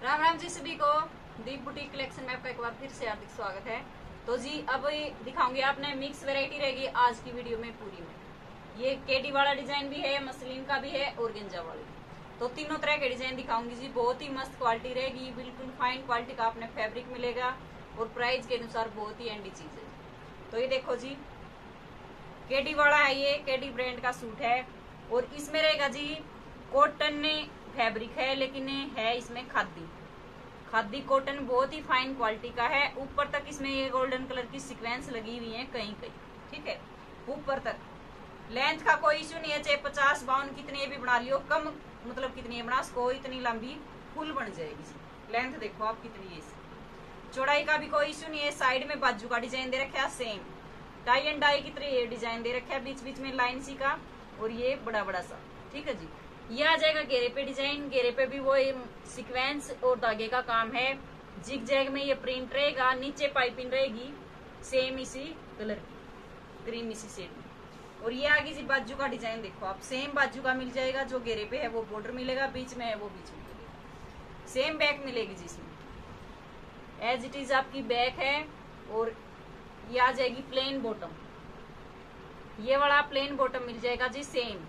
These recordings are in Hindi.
राम राम जी सभी को। दीप बुटीक कलेक्शन में आपका एक बार फिर से हार्दिक स्वागत है। तो जी अब दिखाऊंगी आपने मिक्स वैरायटी रहेगी आज की वीडियो में पूरी में। ये केडी वाला डिजाइन भी है, मसलिन का भी है और गेंजा वाला भी। तो तीनों तरह के डिजाइन दिखाऊंगी जी। बहुत ही मस्त क्वालिटी रहेगी, बिल्कुल फाइन क्वालिटी का आपने फैब्रिक मिलेगा और प्राइस के अनुसार बहुत ही एंडी चीज है। तो ये देखो जी, केडी वाला है, ये केडी ब्रांड का सूट है और इसमें रहेगा जी कॉटन फैब्रिक है, लेकिन है इसमें खादी कॉटन, बहुत ही फाइन क्वालिटी का है। ऊपर तक इसमें ये गोल्डन कलर की सीक्वेंस लगी हुई है कहीं कहीं, ठीक है। ऊपर तक लेंथ का कोई इश्यू नहीं है, चाहे 50-52 कितने भी बना लियो, कम मतलब कितनी बना सको इतनी लंबी फुल बन जाएगी। लेंथ देखो आप कितनी है, चौड़ाई का भी कोई इश्यू नहीं है। साइड में बाजू का डिजाइन दे रखा है सेम, टाई एंड डाई की तरह डिजाइन दे रखा है, बीच बीच में लाइन सी का और ये बड़ा बड़ा सा, ठीक है जी। ये आ जाएगा घेरे पे डिजाइन, घेरे पे भी वो सीक्वेंस और धागे का काम है। जिग जैग में ये प्रिंट रहेगा, नीचे पाइपिंग रहेगी सेम इसी कलर की, क्रीम इसी शेड में। और ये आगे जी बाजू का डिजाइन देखो आप, सेम बाजू का मिल जाएगा। जो घेरे पे है वो बॉर्डर मिलेगा, बीच में है वो बीच में मिलेगा। सेम बैक मिलेगी जिसमें एज इट इज आपकी बैक है। और ये आ जाएगी प्लेन बॉटम, ये वाला प्लेन बॉटम मिल जाएगा जी सेम।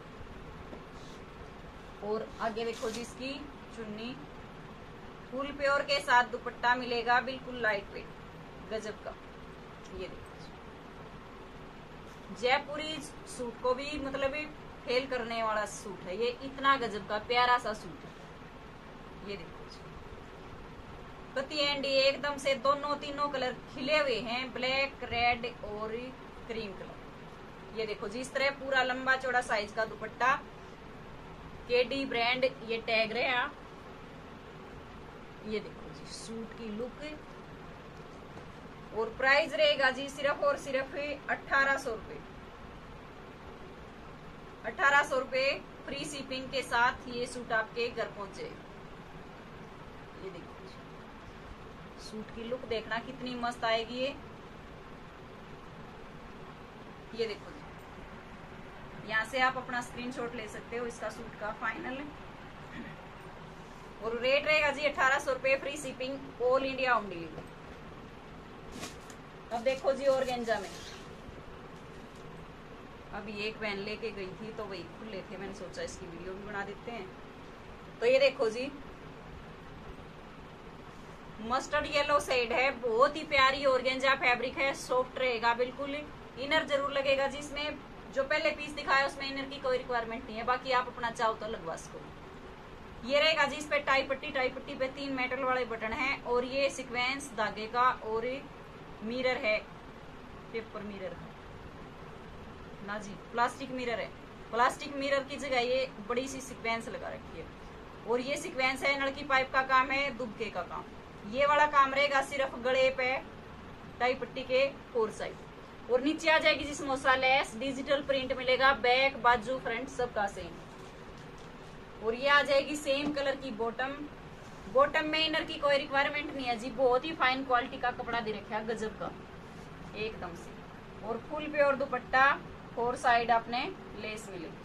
और आगे देखो जी इसकी चुन्नी फुल प्योर के साथ दुपट्टा मिलेगा, बिल्कुल लाइट वेट गजब का। ये देखो जयपुरी सूट को भी मतलब फेल करने वाला सूट है ये, इतना गजब का प्यारा सा सूट है। ये देखो जी कति एंड एकदम से दोनों तीनों कलर खिले हुए हैं, ब्लैक रेड और क्रीम कलर। ये देखो जी इस तरह पूरा लंबा चौड़ा साइज का दुपट्टा, केडी ब्रांड ये टैग रहा। ये देखो जी सूट की लुक। और प्राइस रहेगा जी सिर्फ और सिर्फ 1800 रुपए। 1800 रुपए फ्री शिपिंग के साथ ये सूट आपके घर पहुंचे। ये देखो जी सूट की लुक देखना कितनी मस्त आएगी ये देखो जी। यहाँ से आप अपना स्क्रीनशॉट ले सकते हो इसका सूट का फाइनल। और रेट रहेगा जी 1800 रुपए free shipping, all India home delivery. अब देखो जी ऑर्गेन्जा में अभी एक वैन लेके गई थी तो वही खुले थे, मैंने सोचा इसकी वीडियो भी बना देते हैं। तो ये देखो जी मस्टर्ड येलो शेड है, बहुत ही प्यारी ऑर्गेन्जा फैब्रिक है, सॉफ्ट रहेगा बिल्कुल। इनर जरूर लगेगा जी इसमें, जो पहले पीस दिखाया उसमें इनर की कोई रिक्वायरमेंट नहीं है, बाकी आप अपना चाहो तो लगवा सको। ये रहेगा जी इस पे टाई पट्टी पे 3 मेटल वाले बटन हैं और ये सीक्वेंस धागे का और मिरर है, पेपर मिरर है ना जी, प्लास्टिक मिरर है। प्लास्टिक मिरर की जगह ये बड़ी सी सीक्वेंस लगा रखी है और ये सीक्वेंस है नलकी पाइप का काम है, दुबके का काम। ये वाला काम रहेगा सिर्फ गले पे टाई पट्टी के 4 साइड। और नीचे आ जाएगी जी समोसा लेस, डिजिटल प्रिंट मिलेगा, बैक बाजू फ्रंट सबका सेम। और ये आ जाएगी सेम कलर की बॉटम। बॉटम में इनर की कोई रिक्वायरमेंट नहीं है जी, बहुत ही फाइन क्वालिटी का कपड़ा दे रखा है गजब का एकदम से। और फुल प्योर दुपट्टा, 4 साइड आपने लेस मिलेगी।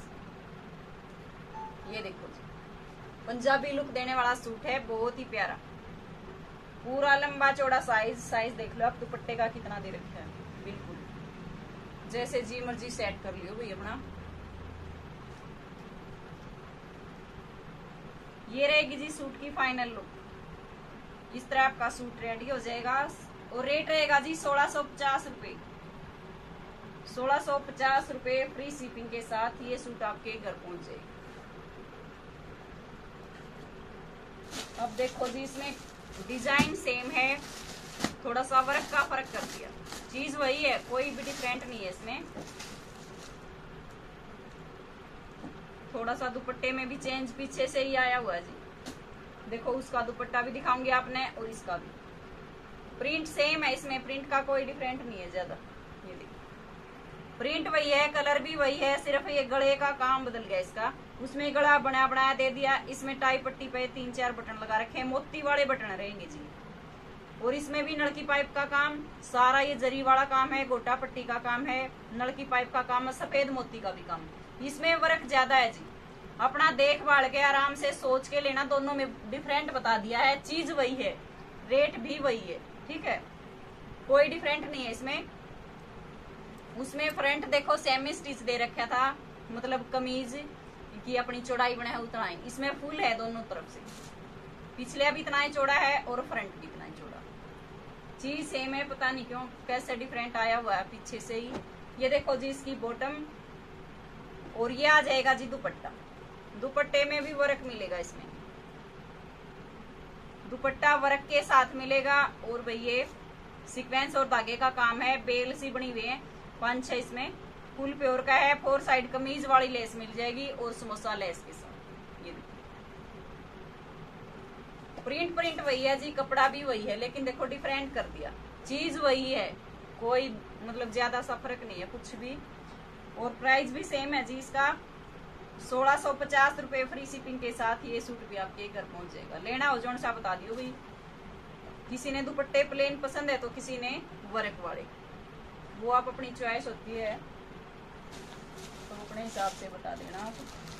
ये देखो जी पंजाबी लुक देने वाला सूट है, बहुत ही प्यारा, पूरा लंबा चौड़ा साइज देख लो आप दुपट्टे का कितना दे रखा है, बिल्कुल जैसे जी मर्जी सेट कर लियो भाई अपना। ये रहेगी जी सूट की फाइनल लुक। इस तरह आपका सूट रेडी हो जाएगा और रेट रहेगा जी 1650 रुपए। 1650 रुपए फ्री शिपिंग के साथ ये सूट आपके घर पहुंच जाएगा। अब देखो जी इसमें डिजाइन सेम है, थोड़ा सा वर्क का फर्क कर दिया, चीज वही है, कोई भी डिफरेंट नहीं है इसमें। थोड़ा सा दुपट्टे में भी चेंज पीछे से ही आया हुआ है जी। देखो उसका दुपट्टा भी दिखाऊंगी आपने और इसका भी प्रिंट सेम है, इसमें प्रिंट का कोई डिफरेंट नहीं है ज्यादा। ये देखो प्रिंट वही है, कलर भी वही है, सिर्फ ये गले का काम बदल गया इसका। उसमें गला बनाया दे दिया, इसमें टाई पट्टी पे 3-4 बटन लगा रखे हैं, मोती वाले बटन रहेंगे जी। और इसमें भी नलकी पाइप का काम सारा, ये जरी वाला काम है, गोटा पट्टी का काम है, नलकी पाइप का काम है, सफेद मोती का भी काम है। इसमें वर्क ज्यादा है जी, अपना देखभाल के आराम से सोच के लेना। दोनों में डिफरेंट बता दिया है, चीज वही है, रेट भी वही है, ठीक है, कोई डिफरेंट नहीं है इसमें। उसमें फ्रंट देखो सेमी स्टिच दे रखा था, मतलब कमीज की अपनी चौड़ाई बना है उतना ही, इसमें फुल है दोनों तरफ से, पिछले भी इतना ही चौड़ा है और फ्रंट भी इतना ही चौड़ा। चीज सेम है, पता नहीं क्यों कैसे डिफरेंट आया हुआ है पीछे से ही। ये देखो जी इसकी बॉटम, और ये आ जाएगा जी दुपट्टा। दुपट्टे में भी वर्क मिलेगा इसमें, दुपट्टा वर्क के साथ मिलेगा। और भाई ये सीक्वेंस और धागे का काम है, बेल सी बनी हुई है 5-6 इसमें, फुल प्योर का है। 4 साइड कमीज वाली लेस मिल जाएगी और समोसा लेस के साथ। ये प्रिंट वही है जी, कपड़ा भी वही है, लेकिन देखो डिफरेंट कर दिया। चीज वही है, कोई मतलब ज्यादा सा फर्क नहीं है कुछ भी। और प्राइस भी सेम है जी इसका, 1650 रुपए फ्री शिपिंग के साथ ये सूट भी आपके घर पहुंच जाएगा। लेना हो जोन सा बता दियो भाई। किसी ने दुपट्टे प्लेन पसंद है तो किसी ने वर्क वाले, वो आप अपनी चॉइस होती है, तो अपने हिसाब से बता देना आप।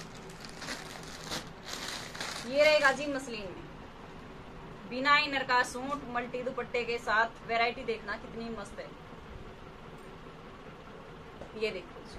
ये रहेगा जी मसलिन में, बिना इनर का सूट मल्टी दुपट्टे के साथ। वैरायटी देखना कितनी मस्त है। ये देखो जी,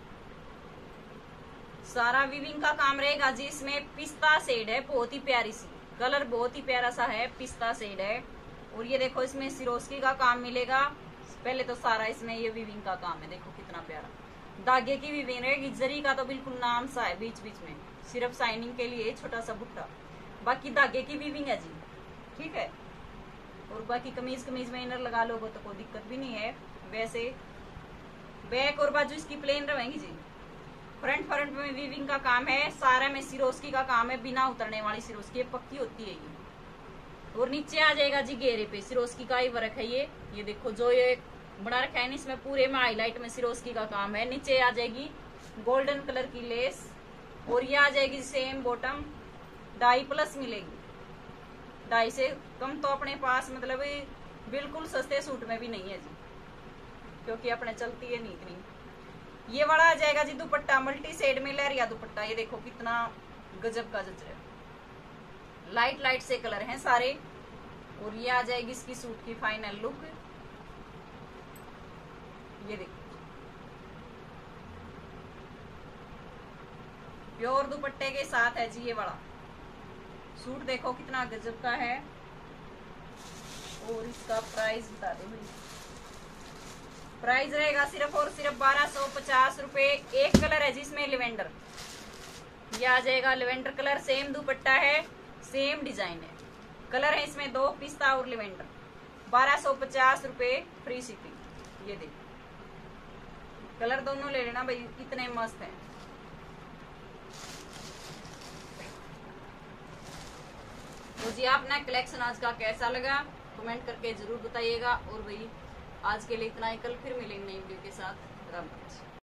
सारा वीविंग का काम रहेगा जी इसमें। पिस्ता शेड है, बहुत ही प्यारी सी कलर, बहुत ही प्यारा सा है, पिस्ता शेड है। और ये देखो इसमें सिरोस्की का काम मिलेगा। पहले तो सारा इसमें ये वीविंग का काम है, देखो कितना प्यारा। धागे की वीविंग रहेगी, जरी का तो बिल्कुल नाम सा है बीच बीच में, सिर्फ साइनिंग के लिए छोटा सा बुट्टा, बाकी धागे की वीविंग है जी, ठीक है। और बाकी कमीज में इनर लगा लोगे तो कोई दिक्कत भी नहीं है। वैसे बैक और बाजू इसकी प्लेन रहेंगी जी। फ्रंट में वीविंग का काम है, सारा में सिरोस्की का काम है, बिना उतरने वाली सिरोस्की पक्की होती है ये। और नीचे आ जाएगा जी घेरे पे सिरोस्की का ही वर्क है ये देखो जो ये बना रखा है, इसमें पूरे में हाईलाइट में सिरोस्की का काम है। नीचे आ जाएगी गोल्डन कलर की लेस, और ये आ जाएगी सेम बॉटम, 2.5+ मिलेगी। 2.5 से कम तो अपने पास मतलब बिल्कुल सस्ते सूट में भी नहीं है जी, क्योंकि अपने चलती है नहीं इतनी। ये वाला आ जाएगा जी दुपट्टा, मल्टी शेड में लहरिया दुपट्टा। ये देखो कितना गजब का जच है, लाइट से कलर हैं सारे। और ये आ जाएगी इसकी सूट की फाइनल लुक। ये देखो प्योर दुपट्टे के साथ है जी ये वाला सूट, देखो कितना गजब का है। और इसका प्राइस बता दो भाई। प्राइस रहेगा सिर्फ और सिर्फ 1250 रुपए। एक कलर है जिसमें लेवेंडर, ये आ जाएगा लेवेंडर कलर। सेम दुपट्टा है, सेम डिजाइन है, कलर है इसमें 2, पिस्ता और लेवेंडर। 1250 रुपए फ्री शिपिंग। ये देखो कलर दोनों ले लेना भाई, कितने मस्त हैं। तो जी आपने कलेक्शन आज का कैसा लगा कमेंट करके जरूर बताइएगा। और भाई आज के लिए इतना ही, कल फिर मिलेंगे नई वीडियो के साथ। राम राम।